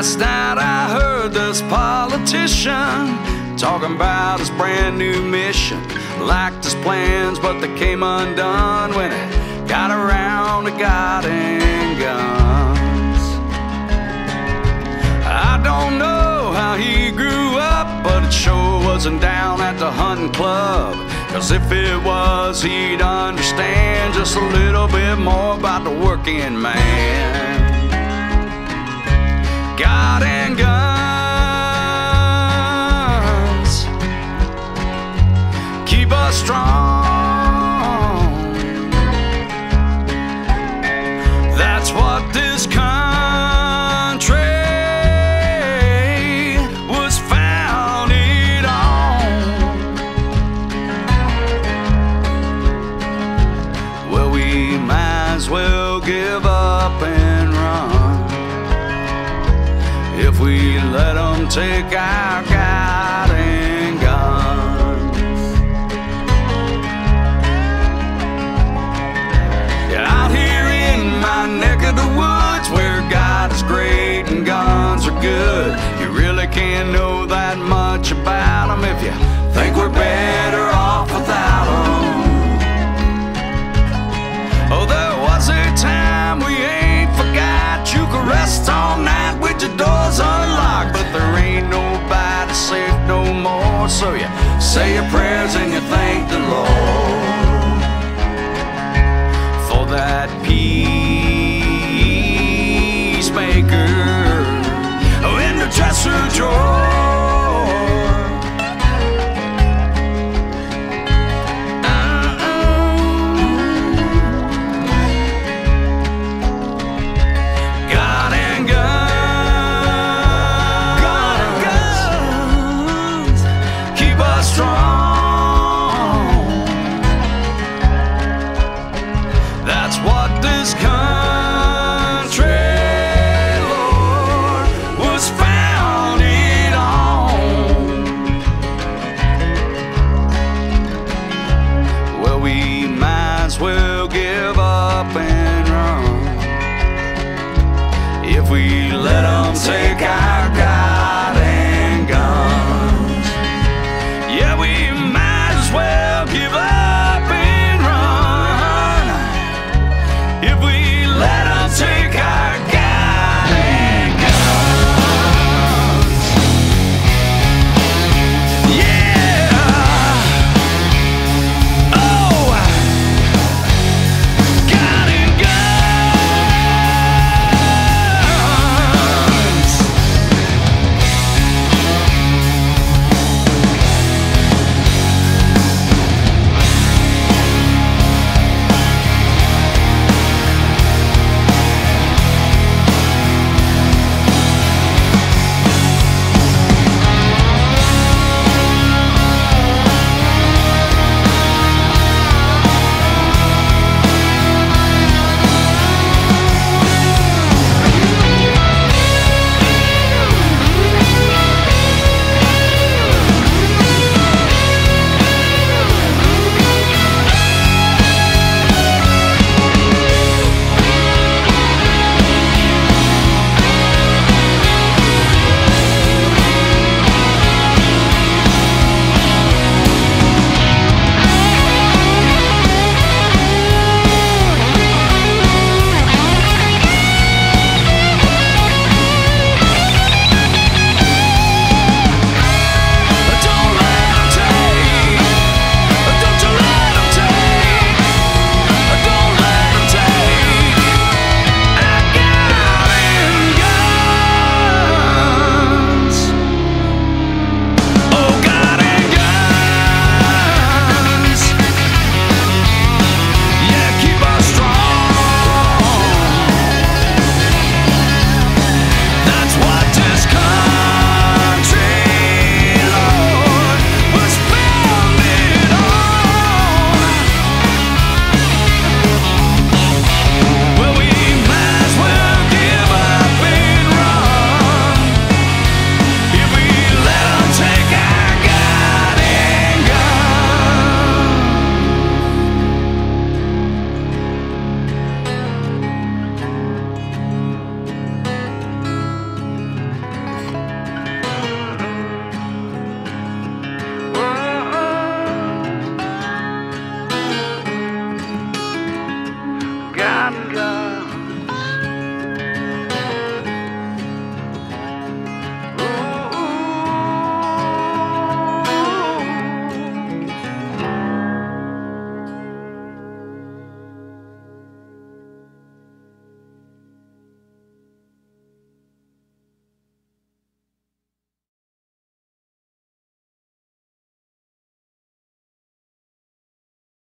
Last night I heard this politician talking about his brand new mission. Liked his plans, but they came undone when it got around to God and guns. I don't know how he grew up, but it sure wasn't down at the hunting club. 'Cause if it was, he'd understand just a little bit more about the working man. God and guns keep us strong. That's what this country was founded on. Well, we might as well give up and run if we let them take our God and guns. Yeah, out here in my neck of the woods, where God is great and guns are good, you really can't know that much about them if you think we're better off without them. Oh, there was a time we ain't forgot. You could rest all night with your doors unlocked, but there ain't nobody safe no more. So you say your prayers and you thank the Lord for that peacemaker in the Chester, Georgia.